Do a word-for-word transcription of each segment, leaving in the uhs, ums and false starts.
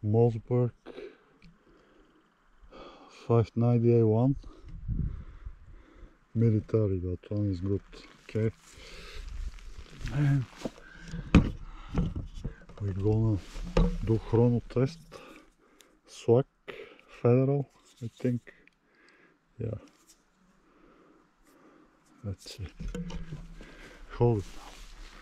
Mossberg five ninety A one. Military, that one is good. Okay. And we're gonna do chrono test. Slug, federal, I think. Yeah. That's it. Hold it now.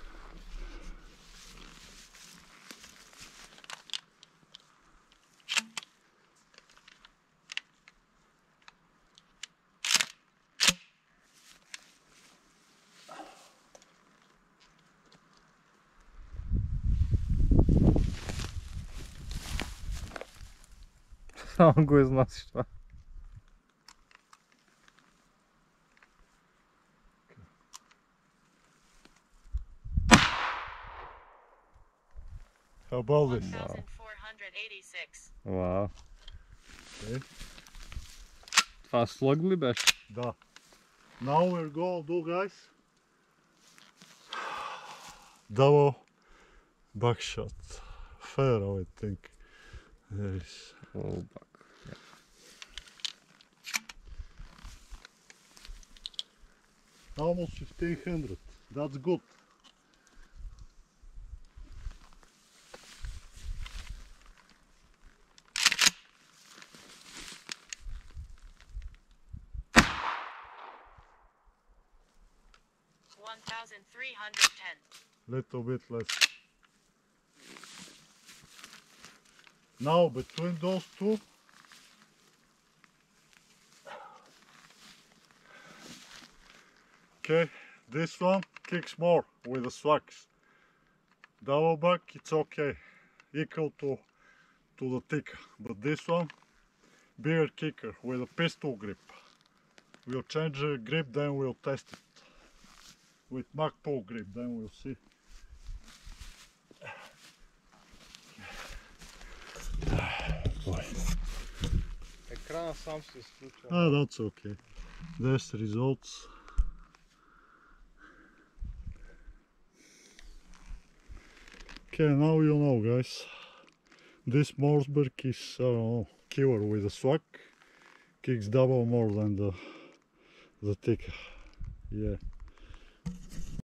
Samo go iznosiš to. How about this? one thousand four hundred eighty-six. Wow. Okay. Това slug ли беше? Da. Now we're gonna do, guys, double back shot. Federal, I think. There is. Oh, back. Yeah. Almost fifteen hundred. That's good. one thousand three hundred ten. Little bit less. Now between those two, okay, this one kicks more with the slugs. Double back, it's okay, equal to to the Tikka, but this one bigger kicker with a pistol grip. We'll change the grip, then we'll test it with Magpul grip, then we'll see. Boy. Екрана сам се изключва. Ah, that's okay. There's the results. Okay, now you know, guys. This Mossberg is, I don't know, killer with a slug. Kicks double more than the the Tikka. Yeah.